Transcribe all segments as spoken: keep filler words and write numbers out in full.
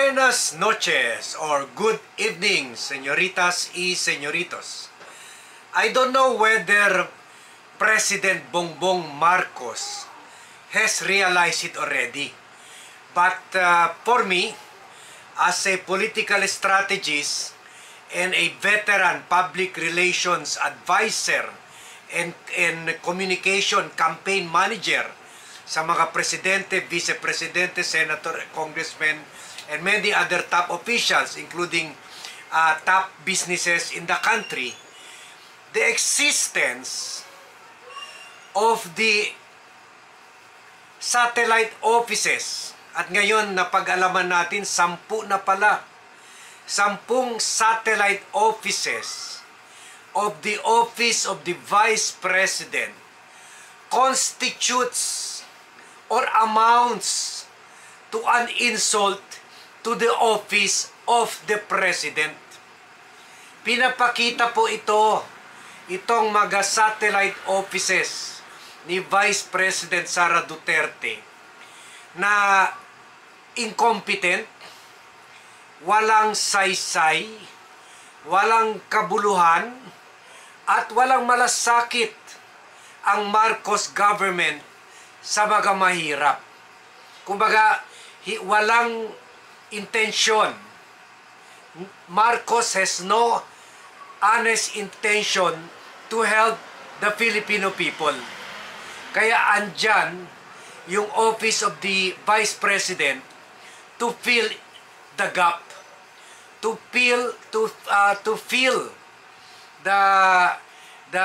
Buenas noches or good evening, señoritas y señoritos. I don't know whether President Bongbong Marcos has realized it already. But uh, for me, as a political strategist and a veteran public relations advisor and, and communication campaign manager sa mga presidente, vice-presidente, senator, congressmen, and many other top officials, including uh, top businesses in the country, the existence of the satellite offices, at ngayon napag-alaman natin, sampu na pala, sampung satellite offices of the office of the Vice President constitutes or amounts to an insult to the office of the President. Pinapakita po ito, itong mga satellite offices ni Vice President Sara Duterte na incompetent, walang saysay, walang kabuluhan, at walang malasakit ang Marcos government sa mga mahirap. Kumbaga, walang intention. Marcos has no honest intention to help the Filipino people. Kaya andyan yung office of the Vice President to fill the gap, to fill to uh, to fill the the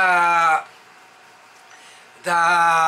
the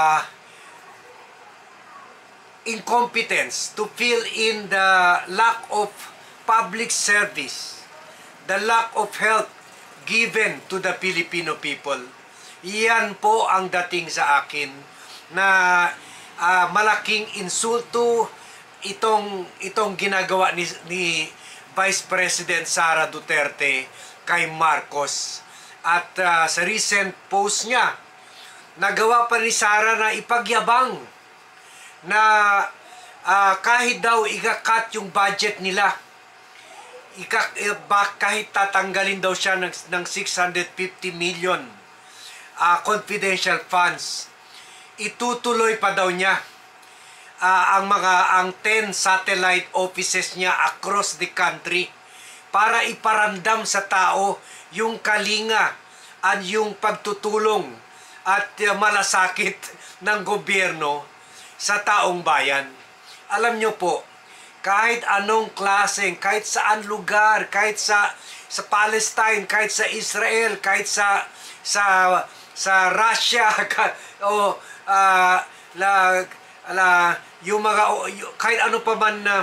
incompetence, to fill in the lack of public service, the lack of help given to the Filipino people. Iyan po ang dating sa akin na uh, malaking insulto itong itong ginagawa ni, ni Vice President Sara Duterte kay Marcos. At uh, sa recent post niya, nagawa pa ni Sara na ipagyabang na uh, kahit daw ika-cut yung budget nila, ika, kahit tatanggalin daw siya ng, ng six hundred fifty million uh, confidential funds, itutuloy pa daw niya uh, ang mga ang ten satellite offices niya across the country para iparamdam sa tao yung kalinga at yung pagtutulong at uh, malasakit ng gobyerno sa taong bayan. Alam nyo po, kahit anong klaseng, kahit saan lugar, kahit sa sa Palestine, kahit sa Israel, kahit sa sa sa Russia, o uh, la, la yung mga yung, kahit ano pa man na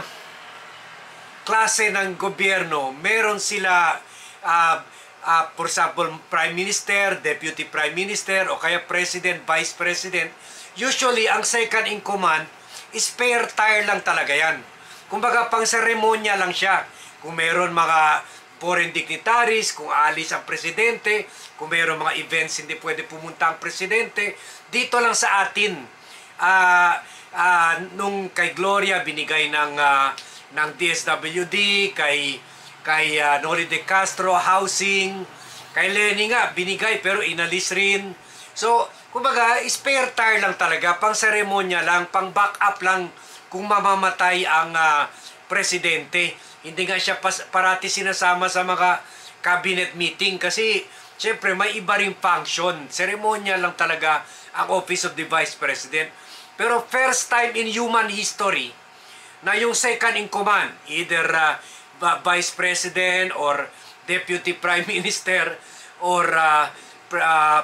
klase ng gobyerno, meron sila uh, uh, for example, Prime Minister, Deputy Prime Minister, o kaya President, Vice President. Usually, ang second in command, spare tire lang talaga yan. Kumbaga, pang seremonya lang siya. Kung meron mga foreign dignitaries, kung alis ang presidente, kung meron mga events hindi pwede pumunta ang presidente, dito lang sa atin. Uh, uh, nung kay Gloria, binigay ng, uh, ng D S W D, kay, kay uh, Noli de Castro, housing, kay Lenny nga, binigay pero inalis rin. So, kumbaga, spare tire lang talaga, pang seremonya lang, pang backup lang kung mamamatay ang uh, presidente. Hindi nga siya pas, parati sinasama sa mga cabinet meeting kasi syempre may iba ring function. Seremonya lang talaga ang office of the Vice President. Pero first time in human history na yung second in command, either uh, Vice President or Deputy Prime Minister or uh, uh,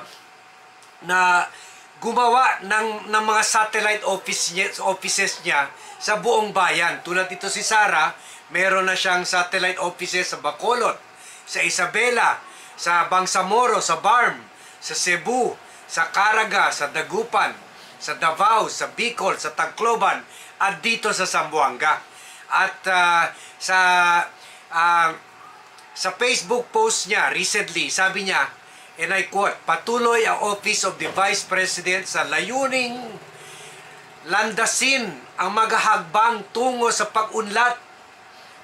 na gumawa ng, ng mga satellite office niya, offices niya sa buong bayan. Tulad ito si Sara, meron na siyang satellite offices sa Bacolod, sa Isabela, sa Bangsamoro, sa Barm, sa Cebu, sa Caraga, sa Dagupan, sa Davao, sa Bicol, sa Tacloban, at dito sa Zamboanga. At uh, sa uh, sa Facebook post niya recently, sabi niya, and I quote, patuloy ang Office of the Vice President sa layuning landasin ang magahagbang tungo sa pag-unlad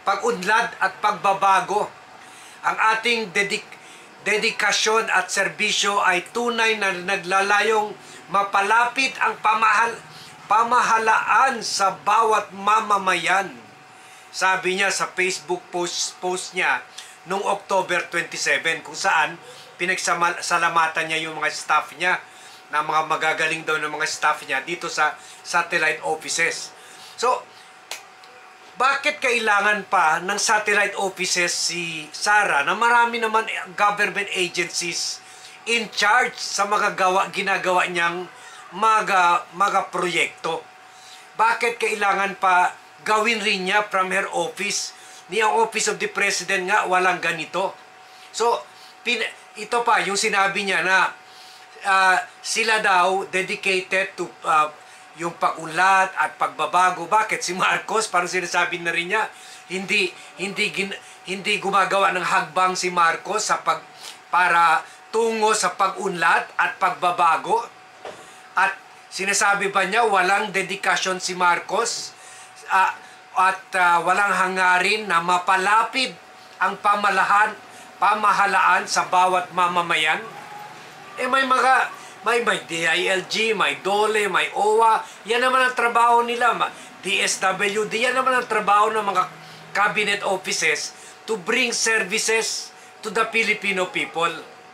pag-unlad at pagbabago. Ang ating dedik dedikasyon at serbisyo ay tunay na naglalayong mapalapit ang pamahal pamahalaan sa bawat mamamayan. Sabi niya sa Facebook post, post niya noong October twenty-seven, kung saan pinagsalamatan niya yung mga staff niya, na mga magagaling daw ng mga staff niya dito sa satellite offices. So, bakit kailangan pa ng satellite offices si Sara na marami naman government agencies in charge sa mga gawa, ginagawa niyang mga, mga proyekto? Bakit kailangan pa gawin rin niya from her office? Ni ang Office of the President nga walang ganito. So, pin, ito pa yung sinabi niya na uh, sila daw dedicated to uh, yung pag-ulat at pagbabago. Bakit? Si Marcos, parang sinasabi na rin niya, hindi hindi gin, hindi gumagawa ng hagbang si Marcos sa pag para tungo sa pag-unlad at pagbabago. At sinasabi ba niya walang dedikasyon si Marcos uh, at uh, walang hangarin na mapalapit ang pamalahan, pamahalaan sa bawat mamamayan? Eh may mga May, may D I L G, may DOLE, may O W A. Yan naman ang trabaho nila. D S W D, yan naman ang trabaho ng mga cabinet offices to bring services to the Filipino people.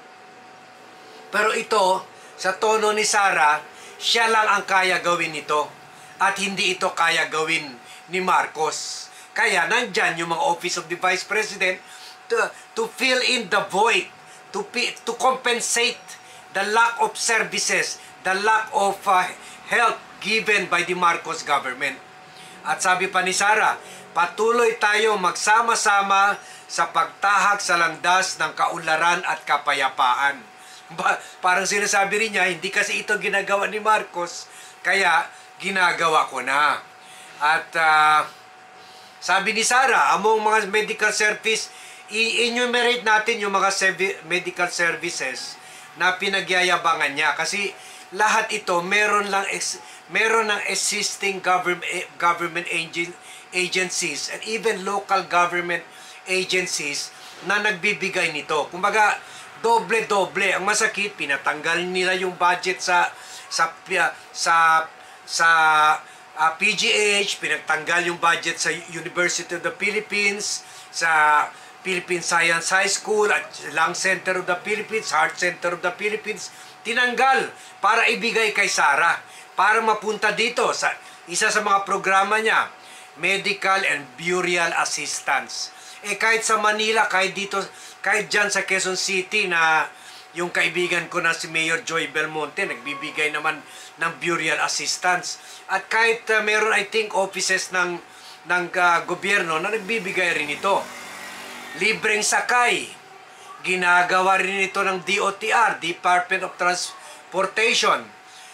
Pero ito, sa tono ni Sara, siya lang ang kaya gawin ito. At hindi ito kaya gawin ni Marcos. Kaya nandyan yung mga Office of the Vice President to, to fill in the void, to, to compensate the lack of services, the lack of uh, help given by the Marcos government. At sabi pa ni Sara, patuloy tayo magsama-sama sa pagtahak sa landas ng kaunlaran at kapayapaan. Ba, parang sinasabi rin niya, hindi kasi ito ginagawa ni Marcos, kaya ginagawa ko na. At uh, sabi ni Sara, among mga medical service, i-enumerate natin yung mga medical services na pinagyayabangan niya, kasi lahat ito meron lang ex, meron ng existing government government agencies and even local government agencies na nagbibigay nito. Kumbaga doble-doble ang masakit, pinatanggal nila yung budget sa sa sa sa uh, P G H, pinagtanggal yung budget sa University of the Philippines, sa Philippine Science High School at Lung Center of the Philippines, Heart Center of the Philippines, tinanggal para ibigay kay Sara, para mapunta dito sa isa sa mga programa niya, Medical and Burial Assistance. Eh kahit sa Manila, kahit dito, kahit dyan sa Quezon City na yung kaibigan ko na si Mayor Joy Belmonte, nagbibigay naman ng burial assistance. At kahit uh, meron, I think, offices ng, ng uh, gobyerno na nagbibigay rin ito. Libreng sakay, ginagawa rin ito ng D O T R, Department of Transportation.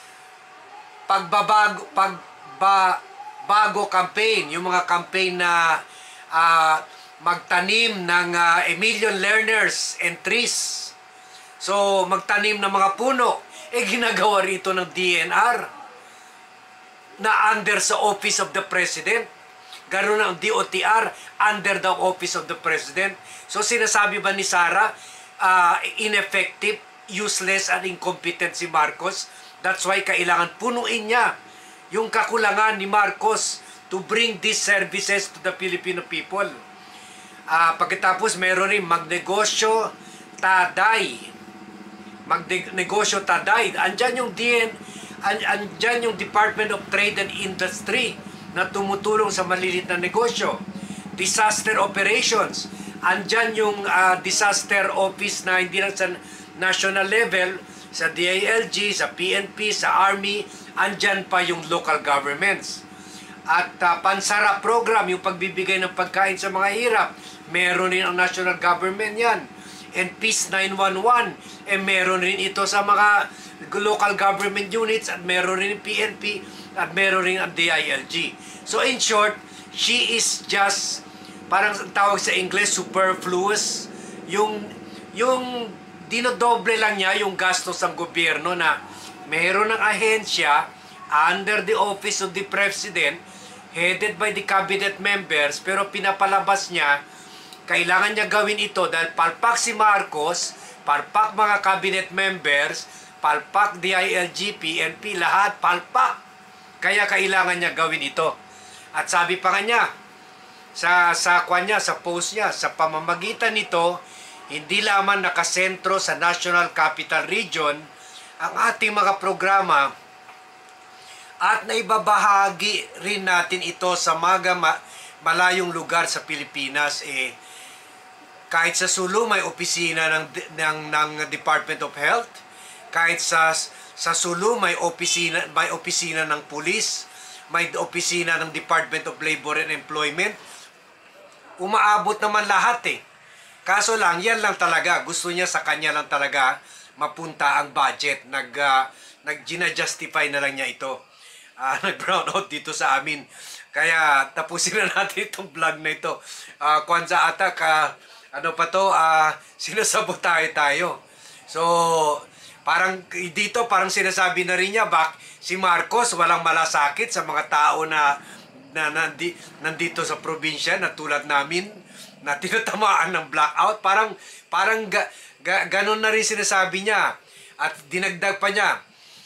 Pagbabago, pagbabago campaign, yung mga campaign na uh, magtanim ng uh, a million learners and trees. So, magtanim ng mga puno. Eh, ginagawa rito ng D N R na under sa Office of the President. Ganoon ang D O T R under the Office of the President. So sinasabi ba ni Sara, uh, ineffective, useless, and incompetent si Marcos? That's why kailangan punuin niya yung kakulangan ni Marcos to bring these services to the Filipino people. Uh, pagkatapos meron rin magnegosyo taday. Magnegosyo taday. Andyan yung D N, andyan yung Department of Trade and Industry na tumutulong sa maliliit na negosyo. Disaster operations. Andyan yung uh, disaster office na hindi lang sa national level, sa D I L G, sa P N P, sa Army, andyan pa yung local governments. At uh, pansara program, yung pagbibigay ng pagkain sa mga hirap, meron rin ang national government yan. And Peace nine one one, eh meron rin ito sa mga local government units, at meron rin P N P, at meron rin ang D I L G. So in short, she is just, parang tawag sa English, superfluous. Yung, yung dinodoble lang niya yung gastos ng gobyerno, na meron ng ahensya under the Office of the President, headed by the cabinet members, pero pinapalabas niya, kailangan niya gawin ito dahil palpak si Marcos, palpak mga cabinet members, palpak D I L G, P N P, lahat palpak. Kaya kailangan niya gawin ito. At sabi pa nga niya, sa, sa, kwan niya, sa post niya, sa pamamagitan nito, hindi lamang nakasentro sa National Capital Region ang ating mga programa at naibabahagi rin natin ito sa mga ma- malayong lugar sa Pilipinas. Eh, kahit sa Sulu may opisina ng, ng, ng Department of Health, kahit sa, sa Sulu may opisina, may opisina ng Police, may opisina ng Department of Labor and Employment. Umaabot naman lahat eh. Kaso lang, yan lang talaga. Gusto niya sa kanya lang talaga mapunta ang budget. Nag, uh, nag-justify na lang niya ito. Uh, Nag-brown out dito sa amin. Kaya tapusin na natin itong vlog na ito. Uh, Kwanza Attack, uh, ano pa to, uh, sinasabotahe tayo. So, parang dito, parang sinasabi na rin niya, bak, si Marcos walang malasakit sa mga tao na, na nandi, nandito sa probinsya na tulad namin, na tinatamaan ng blackout. Parang, parang ga, ga, ganun na rin sinasabi niya. At dinagdag pa niya,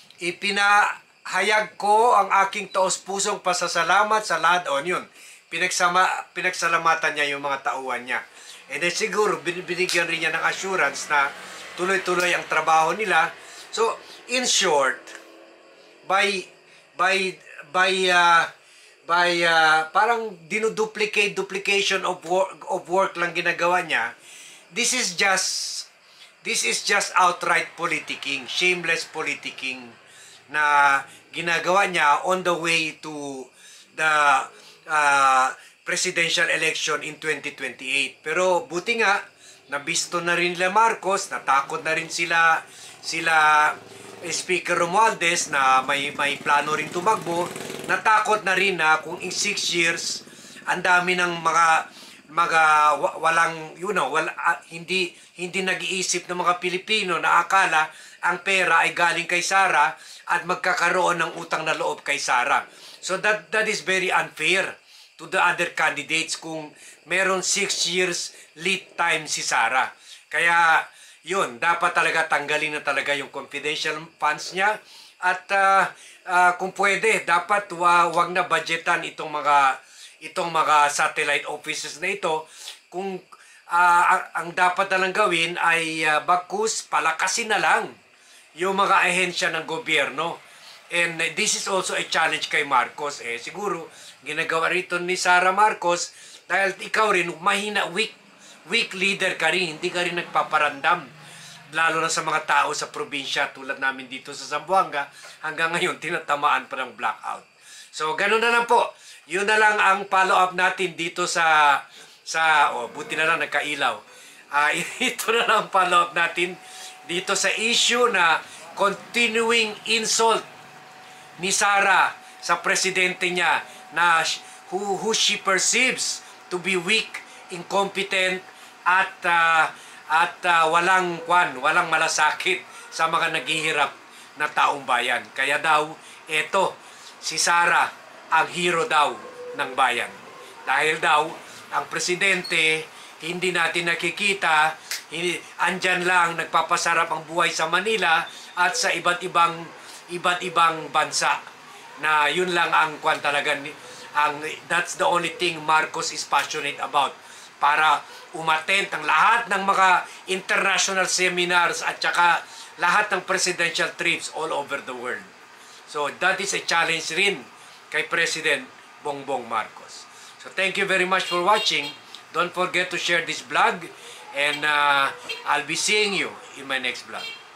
ipinahayag ko ang aking taos-pusong pasasalamat sa lahat. O yun, pinagsama, pinagsalamatan niya yung mga tauhan niya. And then siguro, binigyan rin niya ng assurance na tuloy-tuloy ang trabaho nila. So, in short, by, by, by, uh, by uh, parang dinuduplicate duplication of work of work lang ginagawa niya. This is just this is just outright politicking, shameless politicking na ginagawa niya on the way to the uh, presidential election in twenty twenty-eight. Pero buti nga nabisto na rin nila Marcos, natakot na rin sila sila Speaker Romualdez na may may plano rin tumakbo. Natakot na rin na kung in six years ang dami ng mga mga walang you know wala, uh, hindi hindi nag-iisip ng mga Pilipino na akala ang pera ay galing kay Sara at magkakaroon ng utang na loob kay Sara. So that that is very unfair to the other candidates kung meron six years lead time si Sara. Kaya yun, dapat talaga tanggalin na talaga yung confidential funds niya at uh, uh, kung pwede, dapat wa, wag na budgetan itong mga itong mga satellite offices na ito. Kung uh, ang, ang dapat na lang gawin ay uh, bagkus palakasin na lang yung mga ahensya ng gobyerno. And uh, this is also a challenge kay Marcos. Eh, siguro, ginagawa rito ni Sara Marcos dahil ikaw rin, mahina, weak weak leader ka rin, hindi ka rin nagpaparandam. Lalo na sa mga tao sa probinsya tulad namin dito sa Zamboanga, hanggang ngayon tinatamaan pa ng blackout. So, ganun na lang po. Yun na lang ang follow-up natin dito sa, sa oh, buti na lang nagkailaw. Uh, ito na lang ang follow-up natin dito sa issue na continuing insult ni Sara sa presidente niya na who, who she perceives to be weak, incompetent, at uh, at uh, walang kwan, walang malasakit sa mga naghihirap na taong bayan. Kaya daw, eto, si Sara ang hero daw ng bayan. Dahil daw, ang presidente, hindi natin nakikita, hindi, andyan lang, nagpapasarap ang buhay sa Manila at sa iba't ibang iba't ibang bansa. Na yun lang ang kwan talaga, ang, that's the only thing Marcos is passionate about. Para umattend ang lahat ng mga international seminars at saka lahat ng presidential trips all over the world. So that is a challenge rin kay President Bongbong Marcos. So thank you very much for watching. Don't forget to share this vlog and uh, I'll be seeing you in my next vlog.